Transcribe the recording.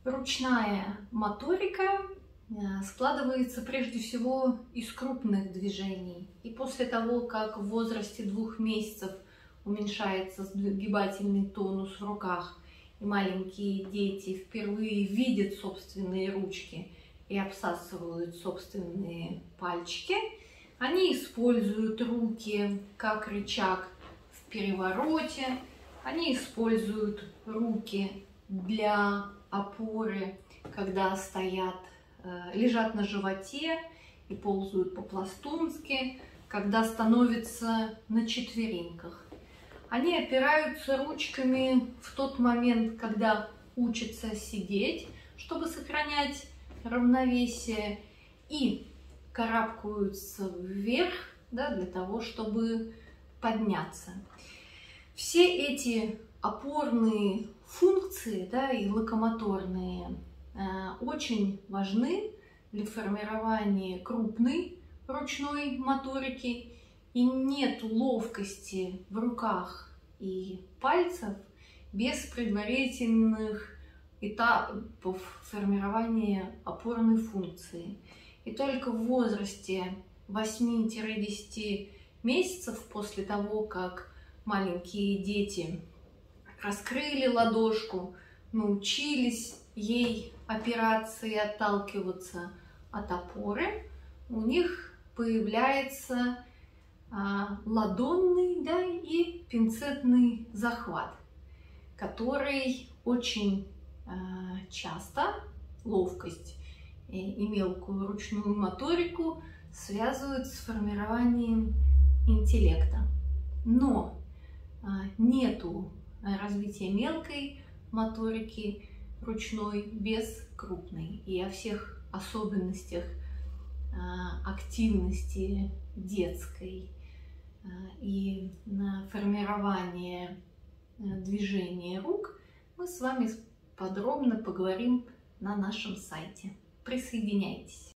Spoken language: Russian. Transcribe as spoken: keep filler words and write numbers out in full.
Ручная моторика складывается прежде всего из крупных движений. И после того, как в возрасте двух месяцев уменьшается сгибательный тонус в руках, и маленькие дети впервые видят собственные ручки и обсасывают собственные пальчики, они используют руки как рычаг в перевороте, они используют руки для опоры, когда стоят, лежат на животе и ползают по-пластунски, когда становятся на четвереньках. Они опираются ручками в тот момент, когда учатся сидеть, чтобы сохранять равновесие, и карабкаются вверх, да, для того, чтобы подняться. Все эти опорные функции, да, и локомоторные э, очень важны для формирования крупной ручной моторики, и нет ловкости в руках и пальцев без предварительных этапов формирования опорной функции. И только в возрасте восьми-десяти месяцев, после того, как маленькие дети раскрыли ладошку, научились ей опираться и отталкиваться от опоры, у них появляется а, ладонный, да, и пинцетный захват, который очень а, часто ловкость и мелкую ручную моторику связывают с формированием интеллекта. Но а, нету развития мелкой моторики ручной без крупной. И о всех особенностях а, активности детской а, и на формирование а, движения рук мы с вами подробно поговорим на нашем сайте. Присоединяйтесь!